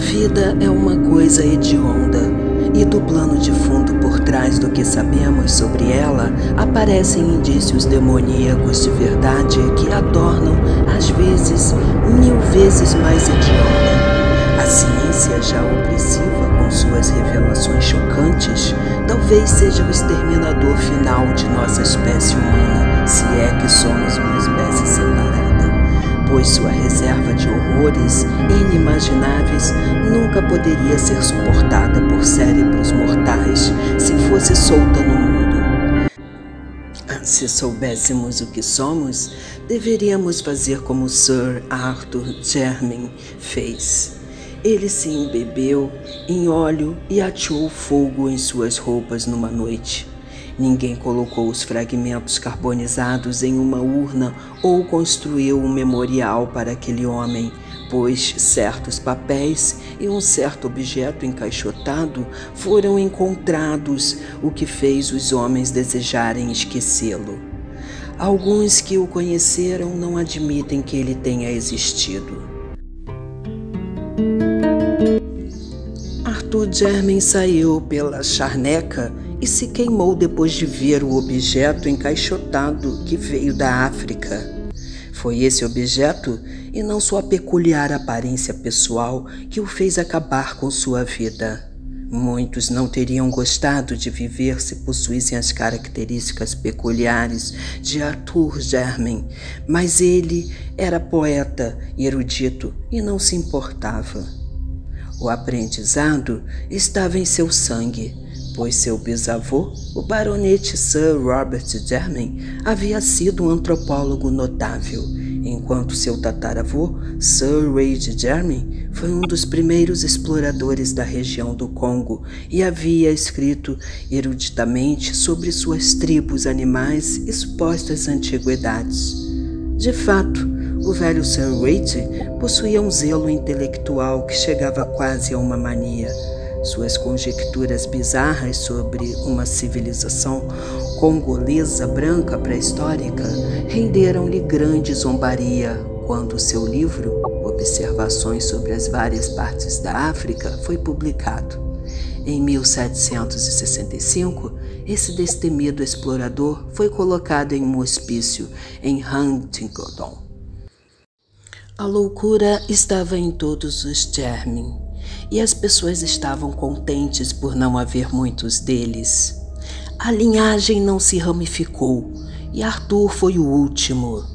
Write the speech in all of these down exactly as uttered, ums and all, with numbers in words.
vida é uma coisa hedionda, e do plano de fundo por trás do que sabemos sobre ela aparecem indícios demoníacos de verdade que a tornam, às vezes, mil vezes mais hedionda. A ciência, já opressiva com suas revelações chocantes, talvez seja o exterminador final de nossa espécie humana, se é que somos uma espécie separada, pois sua reserva de horrores inimagináveis nunca poderia ser suportada por cérebros mortais se fosse solta no mundo. Se soubéssemos o que somos, deveríamos fazer como Sir Arthur Jermyn fez. Ele se embebeu em óleo e ateou fogo em suas roupas numa noite. Ninguém colocou os fragmentos carbonizados em uma urna ou construiu um memorial para aquele homem, pois certos papéis e um certo objeto encaixotado foram encontrados, o que fez os homens desejarem esquecê-lo. Alguns que o conheceram não admitem que ele tenha existido. Arthur Jermyn saiu pela charneca e se queimou depois de ver o objeto encaixotado que veio da África. Foi esse objeto, e não sua peculiar aparência pessoal, que o fez acabar com sua vida. Muitos não teriam gostado de viver se possuíssem as características peculiares de Arthur Jermyn, mas ele era poeta e erudito e não se importava. O aprendizado estava em seu sangue, pois seu bisavô, o baronete Sir Robert Jermyn, havia sido um antropólogo notável, enquanto seu tataravô, Sir Wade Jermyn, foi um dos primeiros exploradores da região do Congo e havia escrito eruditamente sobre suas tribos, animais e supostas antiguidades. De fato, o velho Sir Wade possuía um zelo intelectual que chegava quase a uma mania. Suas conjecturas bizarras sobre uma civilização congolesa branca pré-histórica renderam-lhe grande zombaria quando seu livro, Observações sobre as Várias Partes da África, foi publicado. Em mil setecentos e sessenta e cinco, esse destemido explorador foi colocado em um hospício em Huntingdon. A loucura estava em todos os Jermyn, e as pessoas estavam contentes por não haver muitos deles. A linhagem não se ramificou, e Arthur foi o último.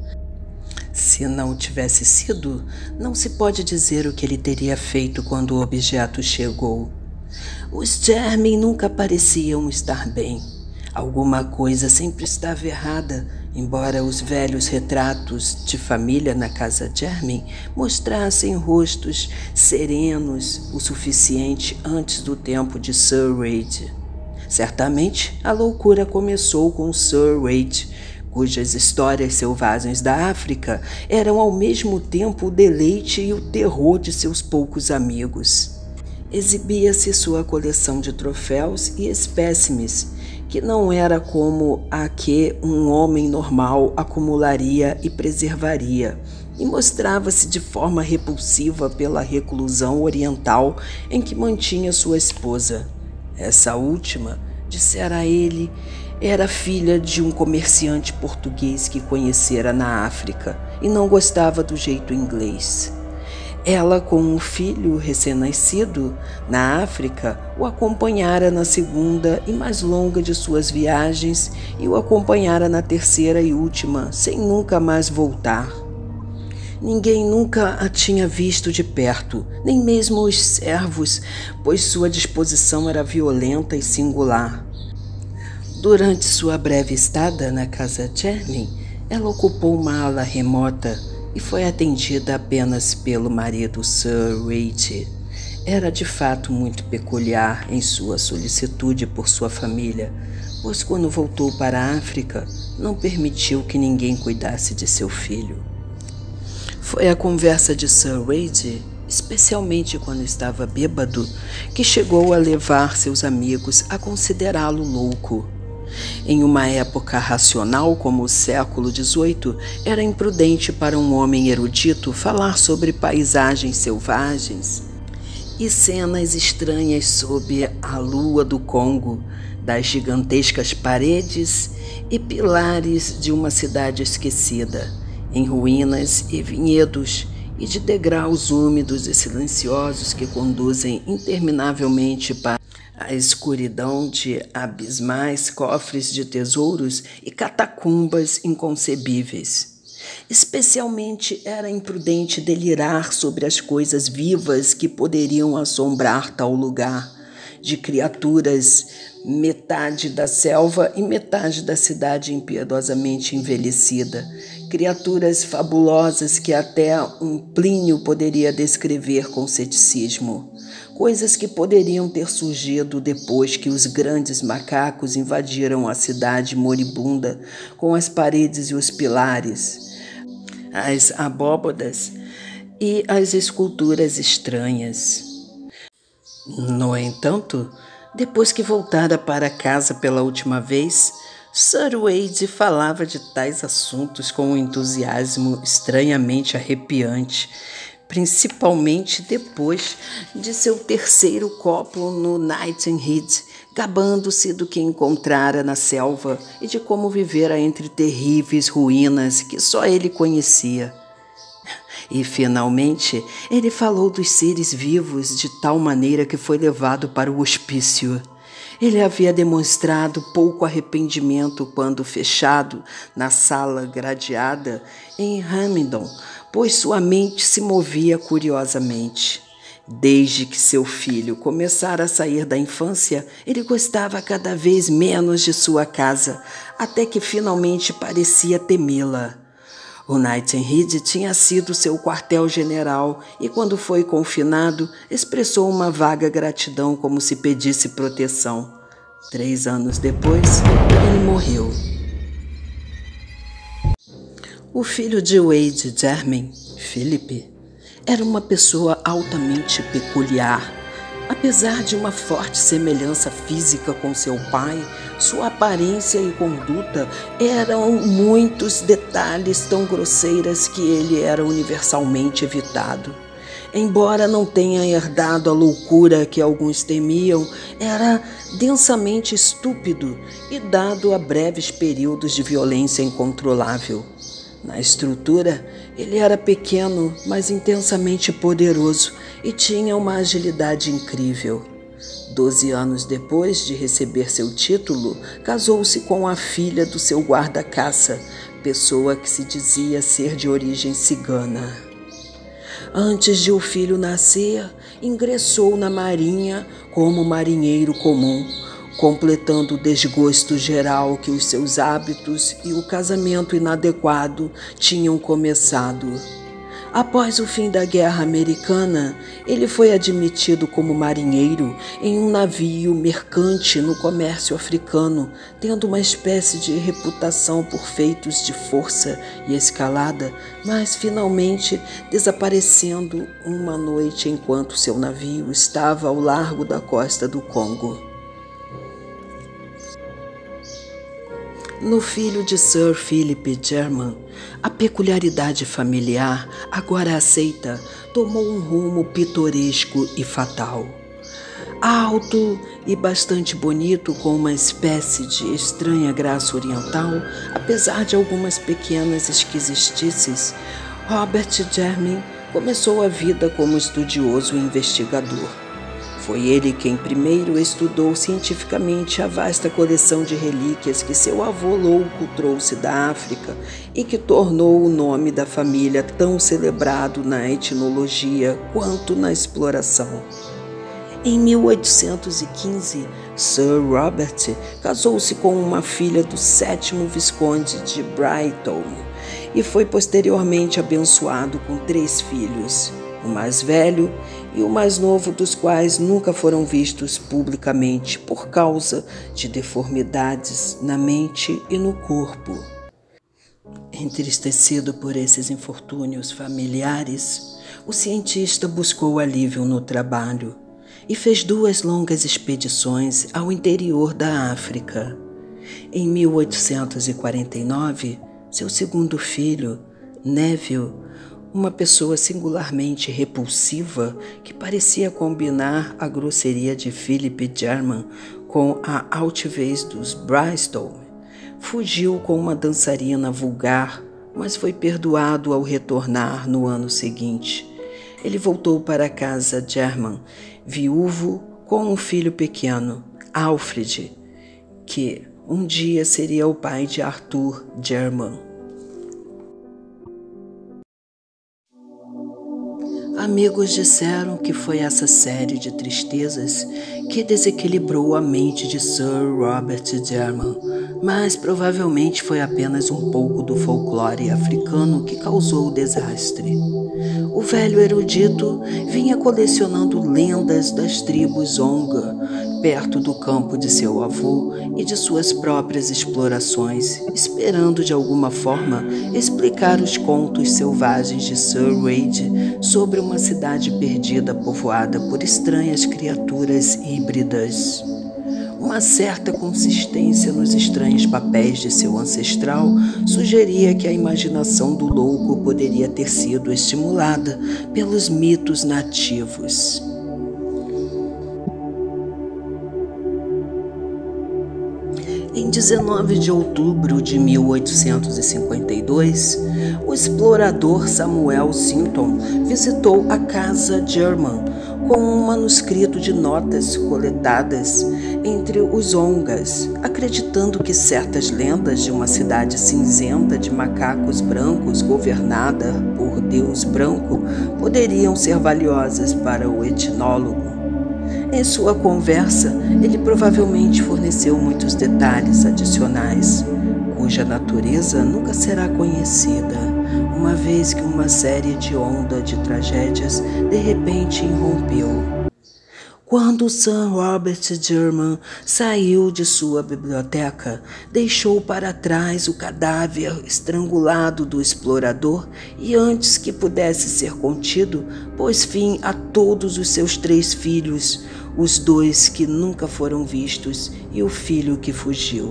Se não tivesse sido, não se pode dizer o que ele teria feito quando o objeto chegou. Os Jermyn nunca pareciam estar bem. Alguma coisa sempre estava errada, embora os velhos retratos de família na casa Jermyn mostrassem rostos serenos o suficiente antes do tempo de Sir Wade. Certamente, a loucura começou com Sir Wade, cujas histórias selvagens da África eram ao mesmo tempo o deleite e o terror de seus poucos amigos. Exibia-se sua coleção de troféus e espécimes, que não era como a que um homem normal acumularia e preservaria, e mostrava-se de forma repulsiva pela reclusão oriental em que mantinha sua esposa. Essa última, dissera ele, era filha de um comerciante português que conhecera na África e não gostava do jeito inglês. Ela, com um filho recém-nascido na África, o acompanhara na segunda e mais longa de suas viagens e o acompanhara na terceira e última, sem nunca mais voltar. Ninguém nunca a tinha visto de perto, nem mesmo os servos, pois sua disposição era violenta e singular. Durante sua breve estada na casa Jermyn, ela ocupou uma ala remota e foi atendida apenas pelo marido Sir Wade. Era de fato muito peculiar em sua solicitude por sua família, pois quando voltou para a África, não permitiu que ninguém cuidasse de seu filho. Foi a conversa de Sir Wade, especialmente quando estava bêbado, que chegou a levar seus amigos a considerá-lo louco. Em uma época racional como o século dezoito, era imprudente para um homem erudito falar sobre paisagens selvagens e cenas estranhas sob a lua do Congo, das gigantescas paredes e pilares de uma cidade esquecida, em ruínas e vinhedos, e de degraus úmidos e silenciosos que conduzem interminavelmente para a escuridão de abismais cofres de tesouros e catacumbas inconcebíveis. Especialmente era imprudente delirar sobre as coisas vivas que poderiam assombrar tal lugar, de criaturas metade da selva e metade da cidade impiedosamente envelhecida, criaturas fabulosas que até um Plínio poderia descrever com ceticismo, coisas que poderiam ter surgido depois que os grandes macacos invadiram a cidade moribunda com as paredes e os pilares, as abóbadas e as esculturas estranhas. No entanto, depois que voltara para casa pela última vez, Sir Wade falava de tais assuntos com um entusiasmo estranhamente arrepiante, principalmente depois de seu terceiro copo no Nightingale, gabando-se do que encontrara na selva e de como vivera entre terríveis ruínas que só ele conhecia. E, finalmente, ele falou dos seres vivos de tal maneira que foi levado para o hospício. Ele havia demonstrado pouco arrependimento quando fechado na sala gradeada em Hamilton, pois sua mente se movia curiosamente. Desde que seu filho começara a sair da infância, ele gostava cada vez menos de sua casa, até que finalmente parecia temê-la. O Nightingale tinha sido seu quartel-general e, quando foi confinado, expressou uma vaga gratidão como se pedisse proteção. Três anos depois, ele morreu. O filho de Wade, Jermain, Philip, era uma pessoa altamente peculiar. Apesar de uma forte semelhança física com seu pai, sua aparência e conduta eram muitos detalhes tão grosseiras que ele era universalmente evitado. Embora não tenha herdado a loucura que alguns temiam, era densamente estúpido e dado a breves períodos de violência incontrolável. Na estrutura, ele era pequeno, mas intensamente poderoso e tinha uma agilidade incrível. Doze anos depois de receber seu título, casou-se com a filha do seu guarda-caça, pessoa que se dizia ser de origem cigana. Antes de o filho nascer, ingressou na marinha como marinheiro comum, completando o desgosto geral que os seus hábitos e o casamento inadequado tinham começado. Após o fim da Guerra Americana, ele foi admitido como marinheiro em um navio mercante no comércio africano, tendo uma espécie de reputação por feitos de força e escalada, mas finalmente desaparecendo uma noite enquanto seu navio estava ao largo da costa do Congo. No filho de Sir Philip Jermain, a peculiaridade familiar, agora aceita, tomou um rumo pitoresco e fatal. Alto e bastante bonito, com uma espécie de estranha graça oriental, apesar de algumas pequenas esquisitices, Robert Jermain começou a vida como estudioso e investigador. Foi ele quem primeiro estudou cientificamente a vasta coleção de relíquias que seu avô louco trouxe da África e que tornou o nome da família tão celebrado na etnologia quanto na exploração. Em mil oitocentos e quinze, Sir Robert casou-se com uma filha do sétimo Visconde de Brighton e foi posteriormente abençoado com três filhos, o mais velho e o mais novo dos quais nunca foram vistos publicamente por causa de deformidades na mente e no corpo. Entristecido por esses infortúnios familiares, o cientista buscou alívio no trabalho e fez duas longas expedições ao interior da África. Em mil oitocentos e quarenta e nove, seu segundo filho, Neville, uma pessoa singularmente repulsiva que parecia combinar a grosseria de Philip German com a altivez dos Bristol. Fugiu com uma dançarina vulgar, mas foi perdoado ao retornar no ano seguinte. Ele voltou para a casa German, viúvo com um filho pequeno, Alfred, que um dia seria o pai de Arthur German. Amigos disseram que foi essa série de tristezas que desequilibrou a mente de Sir Robert German, mas provavelmente foi apenas um pouco do folclore africano que causou o desastre. O velho erudito vinha colecionando lendas das tribos Onga, perto do campo de seu avô e de suas próprias explorações, esperando de alguma forma explicar os contos selvagens de Sir Wade sobre uma cidade perdida povoada por estranhas criaturas híbridas. Uma certa consistência nos estranhos papéis de seu ancestral sugeria que a imaginação do louco poderia ter sido estimulada pelos mitos nativos. Em dezenove de outubro de mil oitocentos e cinquenta e dois, o explorador Samuel Sinton visitou a casa German com um manuscrito de notas coletadas entre os Ongas, acreditando que certas lendas de uma cidade cinzenta de macacos brancos governada por Deus Branco poderiam ser valiosas para o etnólogo. Em sua conversa, ele provavelmente forneceu muitos detalhes adicionais, cuja natureza nunca será conhecida, uma vez que uma série de onda de tragédias de repente irrompeu. Quando Sir Robert German saiu de sua biblioteca, deixou para trás o cadáver estrangulado do explorador e, antes que pudesse ser contido, pôs fim a todos os seus três filhos, os dois que nunca foram vistos e o filho que fugiu.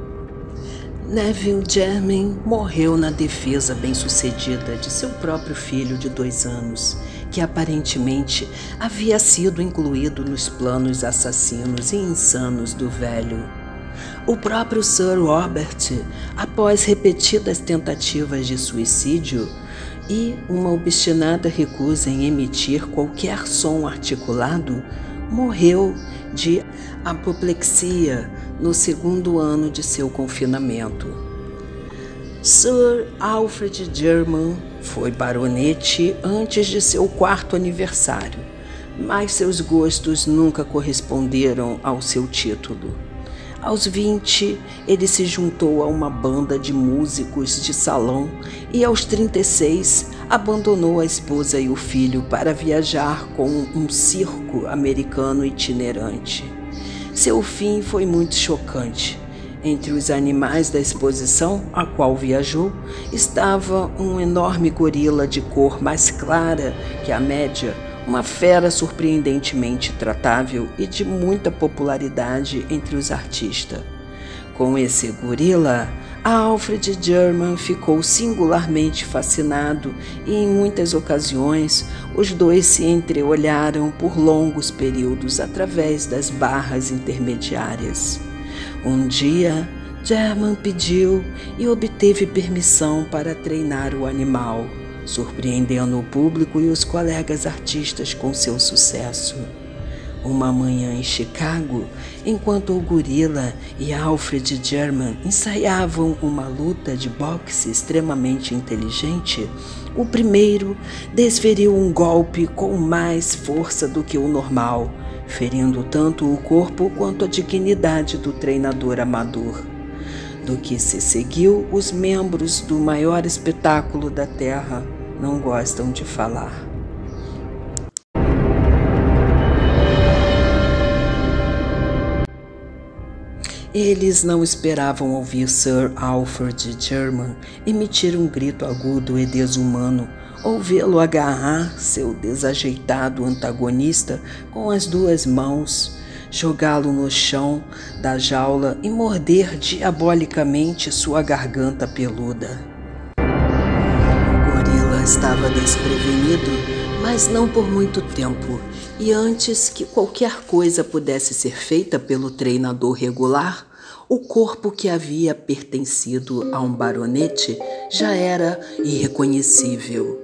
Neville German morreu na defesa bem-sucedida de seu próprio filho de dois anos, que aparentemente havia sido incluído nos planos assassinos e insanos do velho. O próprio Sir Robert, após repetidas tentativas de suicídio e uma obstinada recusa em emitir qualquer som articulado, morreu de apoplexia no segundo ano de seu confinamento. Sir Alfred German foi baronete antes de seu quarto aniversário, mas seus gostos nunca corresponderam ao seu título. Aos vinte, ele se juntou a uma banda de músicos de salão e, aos trinta e seis, abandonou a esposa e o filho para viajar com um circo americano itinerante. Seu fim foi muito chocante. Entre os animais da exposição a qual viajou, estava um enorme gorila de cor mais clara que a média, uma fera surpreendentemente tratável e de muita popularidade entre os artistas. Com esse gorila, Alfred German ficou singularmente fascinado e, em muitas ocasiões, os dois se entreolharam por longos períodos através das barras intermediárias. Um dia, German pediu e obteve permissão para treinar o animal, surpreendendo o público e os colegas artistas com seu sucesso. Uma manhã em Chicago, enquanto o gorila e Alfred German ensaiavam uma luta de boxe extremamente inteligente, o primeiro desferiu um golpe com mais força do que o normal, ferindo tanto o corpo quanto a dignidade do treinador amador. Do que se seguiu, os membros do maior espetáculo da Terra não gostam de falar. Eles não esperavam ouvir Sir Alfred German emitir um grito agudo e desumano, ou vê-lo agarrar seu desajeitado antagonista com as duas mãos, jogá-lo no chão da jaula e morder diabolicamente sua garganta peluda. O gorila Ela estava desprevenido, mas não por muito tempo, e antes que qualquer coisa pudesse ser feita pelo treinador regular, o corpo que havia pertencido a um baronete já era irreconhecível.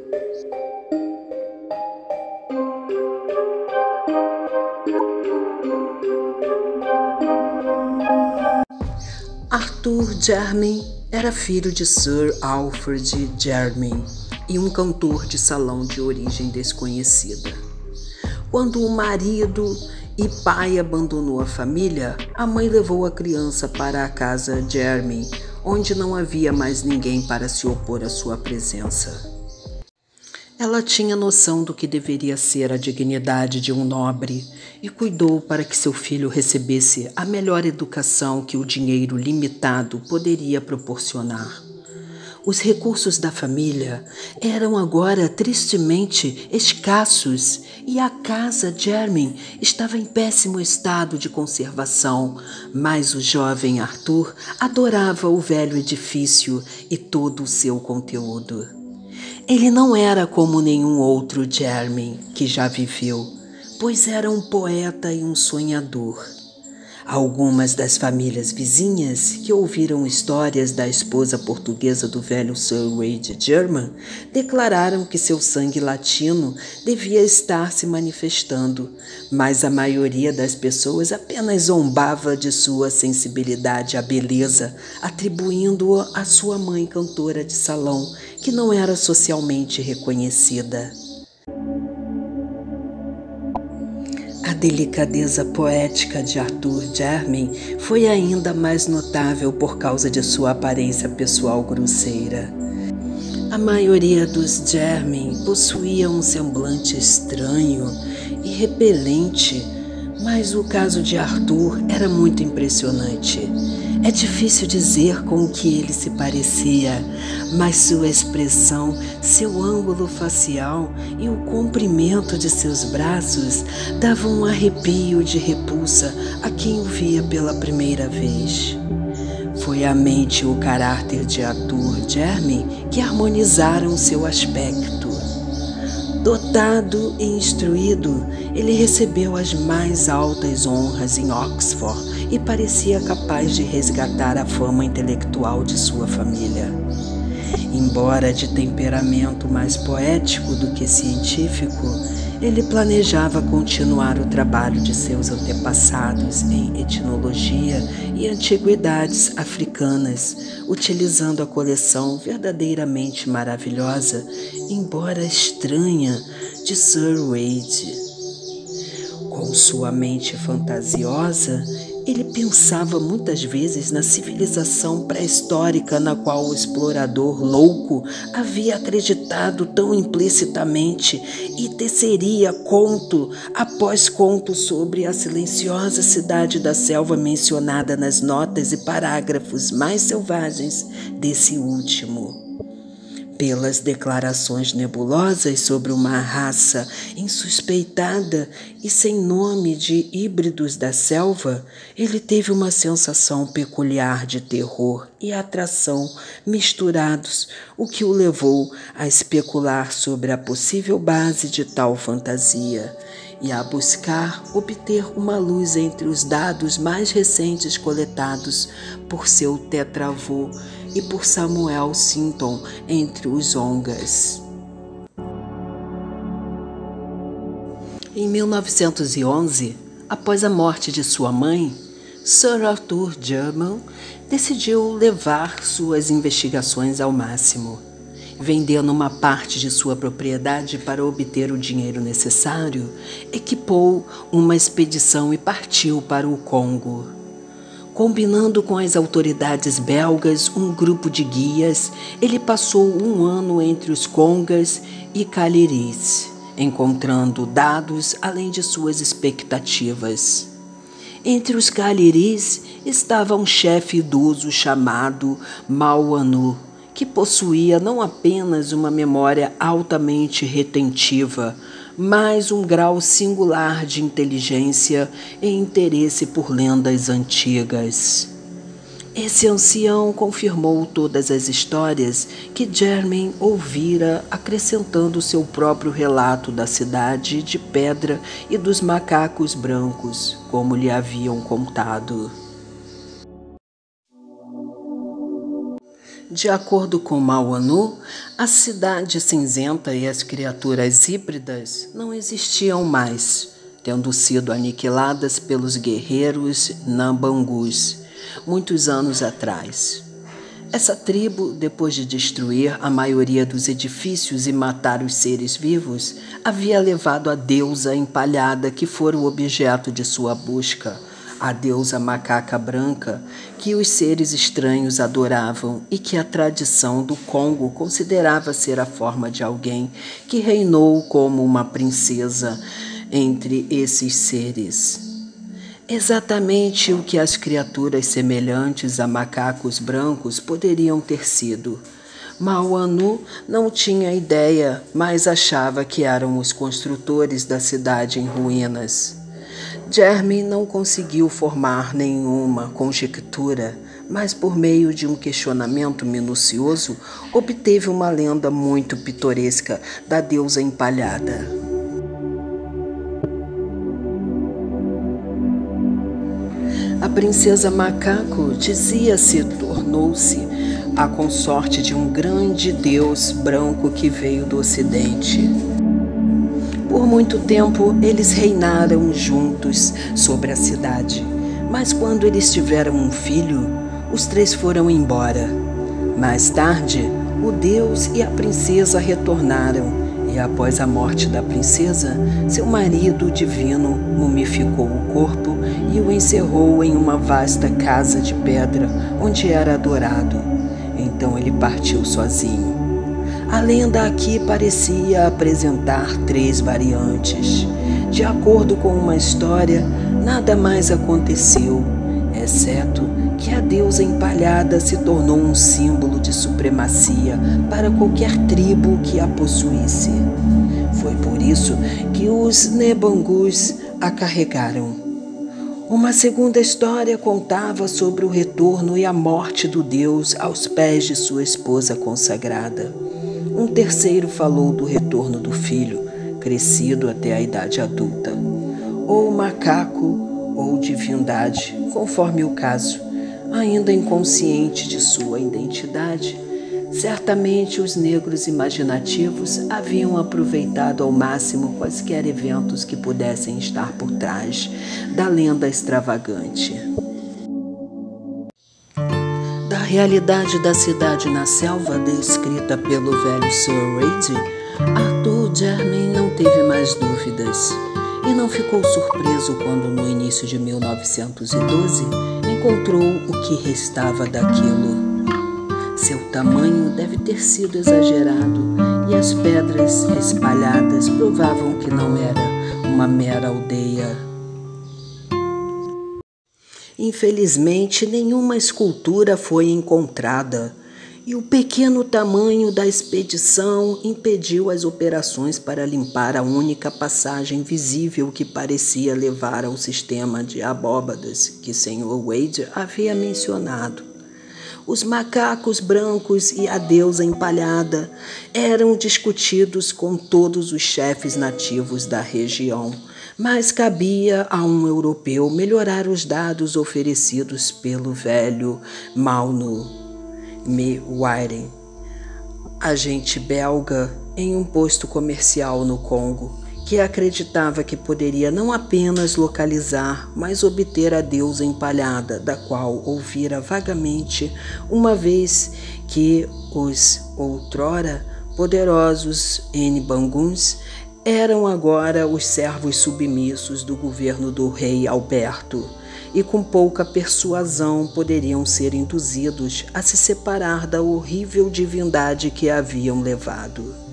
Arthur Jermyn era filho de Sir Alfred Jermyn e um cantor de salão de origem desconhecida. Quando o marido e pai abandonou a família, a mãe levou a criança para a casa Jermyn, onde não havia mais ninguém para se opor à sua presença. Ela tinha noção do que deveria ser a dignidade de um nobre e cuidou para que seu filho recebesse a melhor educação que o dinheiro limitado poderia proporcionar. Os recursos da família eram agora tristemente escassos e a casa Jermyn estava em péssimo estado de conservação, mas o jovem Arthur adorava o velho edifício e todo o seu conteúdo. Ele não era como nenhum outro Jermyn que já viveu, pois era um poeta e um sonhador. Algumas das famílias vizinhas que ouviram histórias da esposa portuguesa do velho Sir Wade Jermyn declararam que seu sangue latino devia estar se manifestando, mas a maioria das pessoas apenas zombava de sua sensibilidade à beleza, atribuindo-o à sua mãe cantora de salão, que não era socialmente reconhecida. A delicadeza poética de Arthur Jermyn foi ainda mais notável por causa de sua aparência pessoal grosseira. A maioria dos Jermyn possuía um semblante estranho e repelente, mas o caso de Arthur era muito impressionante. É difícil dizer com o que ele se parecia, mas sua expressão, seu ângulo facial e o comprimento de seus braços davam um arrepio de repulsa a quem o via pela primeira vez. Foi a mente e o caráter de Arthur Jermyn que harmonizaram seu aspecto. Dotado e instruído, ele recebeu as mais altas honras em Oxford e parecia capaz de resgatar a fama intelectual de sua família. Embora de temperamento mais poético do que científico, ele planejava continuar o trabalho de seus antepassados em etnologia e antiguidades africanas, utilizando a coleção verdadeiramente maravilhosa, embora estranha, de Sir Wade. Com sua mente fantasiosa, ele pensava muitas vezes na civilização pré-histórica na qual o explorador louco havia acreditado tão implicitamente e teceria conto após conto sobre a silenciosa cidade da selva mencionada nas notas e parágrafos mais selvagens desse último. Pelas declarações nebulosas sobre uma raça insuspeitada e sem nome de híbridos da selva, ele teve uma sensação peculiar de terror e atração misturados, o que o levou a especular sobre a possível base de tal fantasia e a buscar obter uma luz entre os dados mais recentes coletados por seu tetravô e por Samuel Sinton entre os Ongas. Em mil novecentos e onze, após a morte de sua mãe, Sir Arthur Jermyn decidiu levar suas investigações ao máximo. Vendendo uma parte de sua propriedade para obter o dinheiro necessário, equipou uma expedição e partiu para o Congo. Combinando com as autoridades belgas um grupo de guias, ele passou um ano entre os Congas e Caliris, encontrando dados além de suas expectativas. Entre os Caliris estava um chefe idoso chamado Mauanu, que possuía não apenas uma memória altamente retentiva, mas um grau singular de inteligência e interesse por lendas antigas. Esse ancião confirmou todas as histórias que Jermain ouvira, acrescentando seu próprio relato da cidade de pedra e dos macacos brancos, como lhe haviam contado. De acordo com Mawanu, a cidade cinzenta e as criaturas híbridas não existiam mais, tendo sido aniquiladas pelos guerreiros Nambangus muitos anos atrás. Essa tribo, depois de destruir a maioria dos edifícios e matar os seres vivos, havia levado a deusa empalhada que fora o objeto de sua busca, a deusa macaca branca, que os seres estranhos adoravam e que a tradição do Congo considerava ser a forma de alguém que reinou como uma princesa entre esses seres. Exatamente o que as criaturas semelhantes a macacos brancos poderiam ter sido. Mawanu não tinha ideia, mas achava que eram os construtores da cidade em ruínas. Jermain não conseguiu formar nenhuma conjectura, mas por meio de um questionamento minucioso, obteve uma lenda muito pitoresca da deusa empalhada. A princesa Macaco, dizia-se, tornou-se a consorte de um grande deus branco que veio do ocidente. Por muito tempo, eles reinaram juntos sobre a cidade, mas quando eles tiveram um filho, os três foram embora. Mais tarde, o deus e a princesa retornaram, e após a morte da princesa, seu marido divino mumificou o corpo e o encerrou em uma vasta casa de pedra, onde era adorado. Então ele partiu sozinho. A lenda aqui parecia apresentar três variantes. De acordo com uma história, nada mais aconteceu, exceto que a deusa empalhada se tornou um símbolo de supremacia para qualquer tribo que a possuísse. Foi por isso que os Nambangus a carregaram. Uma segunda história contava sobre o retorno e a morte do deus aos pés de sua esposa consagrada. Um terceiro falou do retorno do filho, crescido até a idade adulta, ou macaco ou divindade, conforme o caso, ainda inconsciente de sua identidade. Certamente os negros imaginativos haviam aproveitado ao máximo quaisquer eventos que pudessem estar por trás da lenda extravagante. Da realidade da cidade na selva descrita pelo velho Sir Reid, Arthur Jermain não teve mais dúvidas e não ficou surpreso quando, no início de mil novecentos e doze, encontrou o que restava daquilo. Seu tamanho deve ter sido exagerado e as pedras espalhadas provavam que não era uma mera aldeia. Infelizmente, nenhuma escultura foi encontrada e o pequeno tamanho da expedição impediu as operações para limpar a única passagem visível que parecia levar ao sistema de abóbadas que senhor Wade havia mencionado. Os macacos brancos e a deusa empalhada eram discutidos com todos os chefes nativos da região, mas cabia a um europeu melhorar os dados oferecidos pelo velho Mawanu Mewire, agente belga em um posto comercial no Congo, que acreditava que poderia não apenas localizar, mas obter a deusa empalhada, da qual ouvira vagamente, uma vez que os outrora poderosos Nambangus eram agora os servos submissos do governo do rei Alberto, e com pouca persuasão poderiam ser induzidos a se separar da horrível divindade que haviam levado.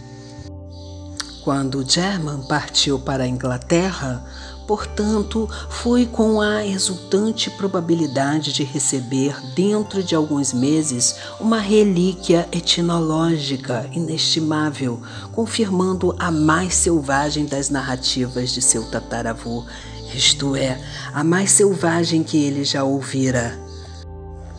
Quando Jermain partiu para a Inglaterra, portanto, foi com a exultante probabilidade de receber, dentro de alguns meses, uma relíquia etnológica inestimável, confirmando a mais selvagem das narrativas de seu tataravô, isto é, a mais selvagem que ele já ouvira.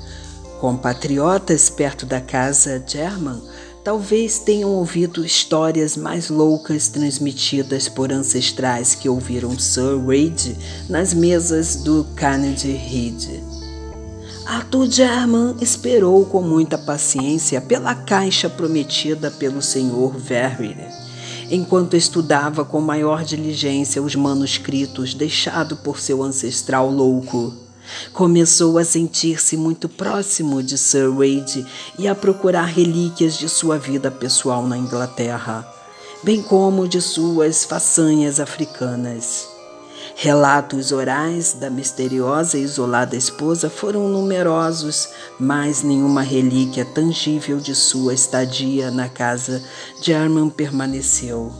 Compatriotas perto da casa German talvez tenham ouvido histórias mais loucas transmitidas por ancestrais que ouviram Sir Wade nas mesas do Carnegie Head. Arthur German esperou com muita paciência pela caixa prometida pelo senhor Verrier, enquanto estudava com maior diligência os manuscritos deixados por seu ancestral louco. Começou a sentir-se muito próximo de Sir Wade e a procurar relíquias de sua vida pessoal na Inglaterra, bem como de suas façanhas africanas. Relatos orais da misteriosa e isolada esposa foram numerosos, mas nenhuma relíquia tangível de sua estadia na casa German permaneceu.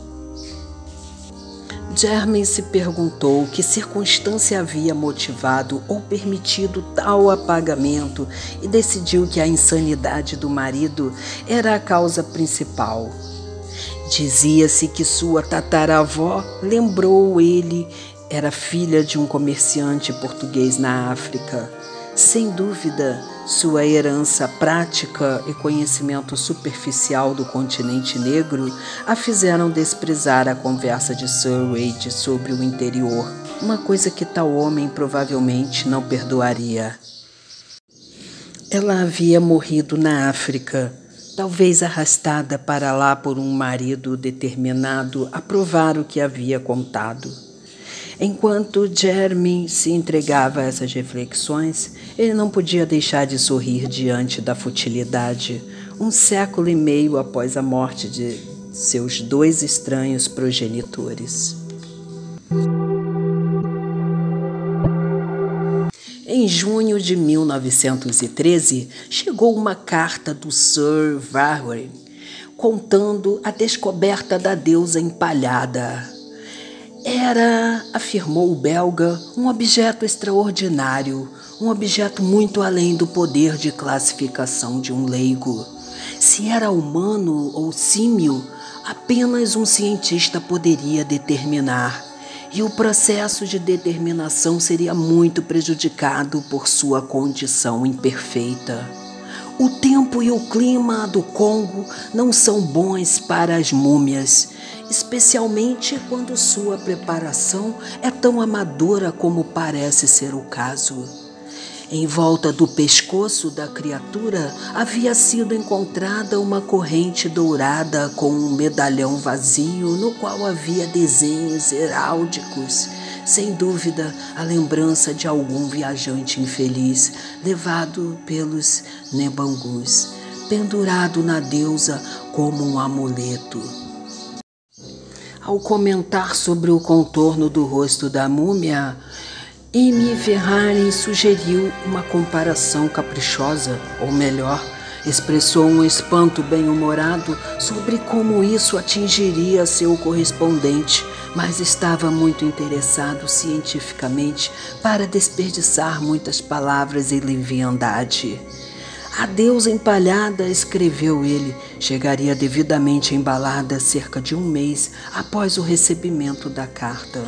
German se perguntou que circunstância havia motivado ou permitido tal apagamento e decidiu que a insanidade do marido era a causa principal. Dizia-se que sua tataravó lembrou ele era filha de um comerciante português na África. Sem dúvida, sua herança prática e conhecimento superficial do continente negro a fizeram desprezar a conversa de Sir Wade sobre o interior, uma coisa que tal homem provavelmente não perdoaria. Ela havia morrido na África, talvez arrastada para lá por um marido determinado a provar o que havia contado. Enquanto Jeremy se entregava a essas reflexões, ele não podia deixar de sorrir diante da futilidade, um século e meio após a morte de seus dois estranhos progenitores. Em junho de mil novecentos e treze, chegou uma carta do Sir Verrier, contando a descoberta da deusa empalhada. Era, afirmou o belga, um objeto extraordinário, um objeto muito além do poder de classificação de um leigo. Se era humano ou símio, apenas um cientista poderia determinar, e o processo de determinação seria muito prejudicado por sua condição imperfeita. O tempo e o clima do Congo não são bons para as múmias, especialmente quando sua preparação é tão amadora como parece ser o caso. Em volta do pescoço da criatura havia sido encontrada uma corrente dourada com um medalhão vazio no qual havia desenhos heráldicos, sem dúvida a lembrança de algum viajante infeliz levado pelos Nebangus, pendurado na deusa como um amuleto. Ao comentar sobre o contorno do rosto da múmia, M. Verrier sugeriu uma comparação caprichosa, ou melhor, expressou um espanto bem-humorado sobre como isso atingiria seu correspondente, mas estava muito interessado cientificamente para desperdiçar muitas palavras em leviandade. A deusa empalhada, escreveu ele, chegaria devidamente embalada cerca de um mês após o recebimento da carta.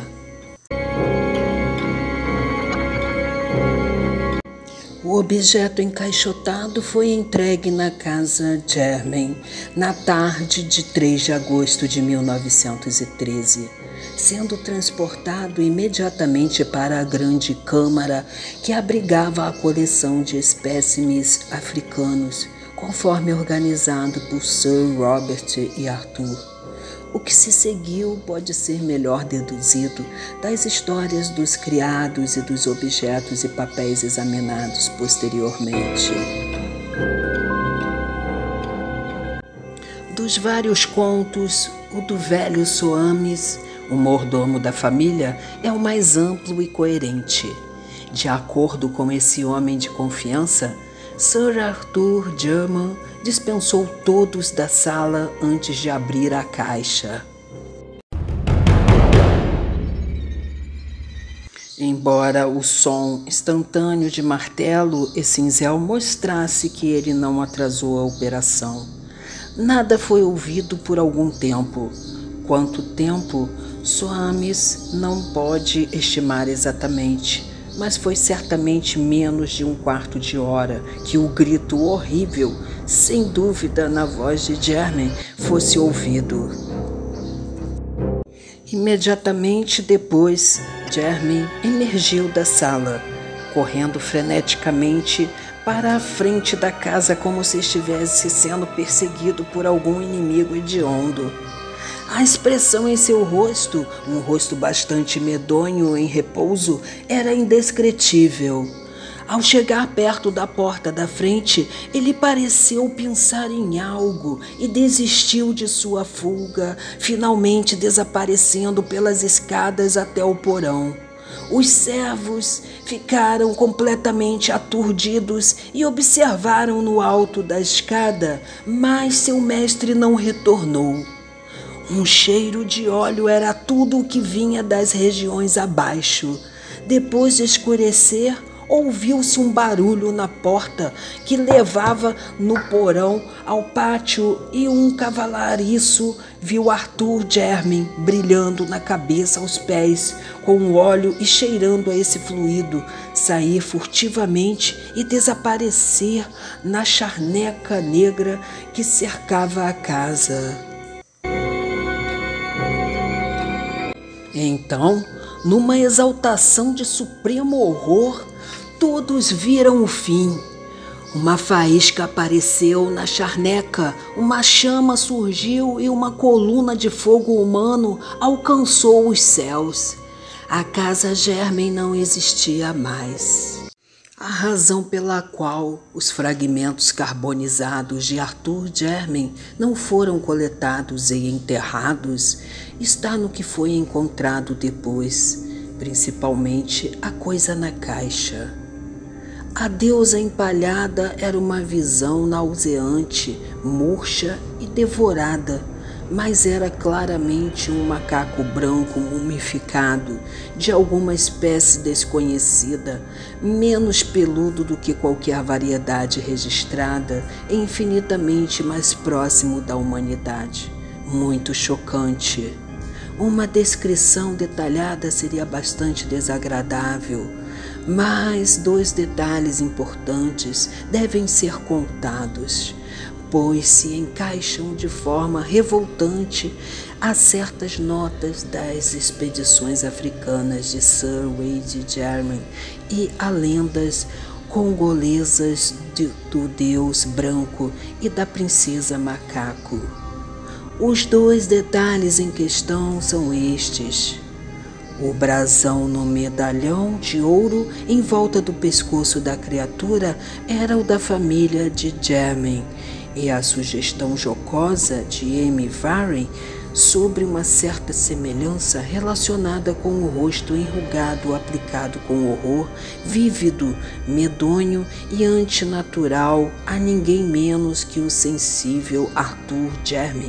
O objeto encaixotado foi entregue na casa Germain na tarde de três de agosto de mil novecentos e treze, sendo transportado imediatamente para a grande câmara que abrigava a coleção de espécimes africanos, conforme organizado por Sir Robert e Arthur. O que se seguiu pode ser melhor deduzido das histórias dos criados e dos objetos e papéis examinados posteriormente. Dos vários contos, o do velho Soames, o mordomo da família, é o mais amplo e coerente. De acordo com esse homem de confiança, Sir Arthur German dispensou todos da sala antes de abrir a caixa. Embora o som instantâneo de martelo e cinzel mostrasse que ele não atrasou a operação, nada foi ouvido por algum tempo. Quanto tempo, Soames não pode estimar exatamente, mas foi certamente menos de um quarto de hora que o grito horrível, sem dúvida na voz de Jeremy, fosse ouvido. Imediatamente depois, Jeremy emergiu da sala, correndo freneticamente para a frente da casa como se estivesse sendo perseguido por algum inimigo hediondo. A expressão em seu rosto, um rosto bastante medonho em repouso, era indescritível. Ao chegar perto da porta da frente, ele pareceu pensar em algo e desistiu de sua fuga, finalmente desaparecendo pelas escadas até o porão. Os servos ficaram completamente aturdidos e observaram no alto da escada, mas seu mestre não retornou. Um cheiro de óleo era tudo o que vinha das regiões abaixo. Depois de escurecer, ouviu-se um barulho na porta que levava no porão ao pátio e um cavalariço viu Arthur Jeremy brilhando na cabeça aos pés, com óleo e cheirando a esse fluido, sair furtivamente e desaparecer na charneca negra que cercava a casa. Então, numa exaltação de supremo horror, todos viram o fim. Uma faísca apareceu na charneca, uma chama surgiu e uma coluna de fogo humano alcançou os céus. A casa Jeremy não existia mais. A razão pela qual os fragmentos carbonizados de Arthur Jeremy não foram coletados e enterrados está no que foi encontrado depois, principalmente a coisa na caixa. A deusa empalhada era uma visão nauseante, murcha e devorada, mas era claramente um macaco branco mumificado, de alguma espécie desconhecida, menos peludo do que qualquer variedade registrada e infinitamente mais próximo da humanidade. Muito chocante. Uma descrição detalhada seria bastante desagradável, mas dois detalhes importantes devem ser contados, pois se encaixam de forma revoltante a certas notas das expedições africanas de Sir Wade Jeremy e a lendas congolesas de, do deus branco e da princesa macaco. Os dois detalhes em questão são estes. O brasão no medalhão de ouro em volta do pescoço da criatura era o da família de Jeremy, e a sugestão jocosa de Amy Varyn sobre uma certa semelhança relacionada com o rosto enrugado aplicado com horror vívido, medonho e antinatural a ninguém menos que o sensível Arthur Jeremy,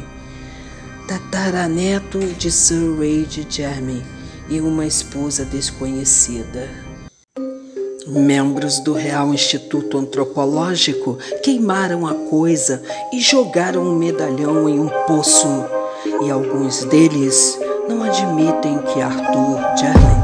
tataraneto de Sir Wade Jeremy e uma esposa desconhecida. Membros do Real Instituto Antropológico queimaram a coisa e jogaram o medalhão em um poço, e alguns deles não admitem que Arthur Jeremy